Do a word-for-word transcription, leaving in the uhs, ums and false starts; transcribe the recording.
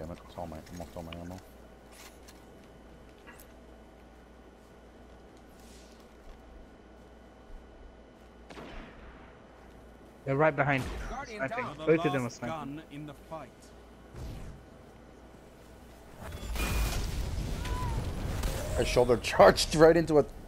damn it. It's all my, almost all my ammo. They're right behind. I think both of them are sniping. In the fight. I shoulder charged right into a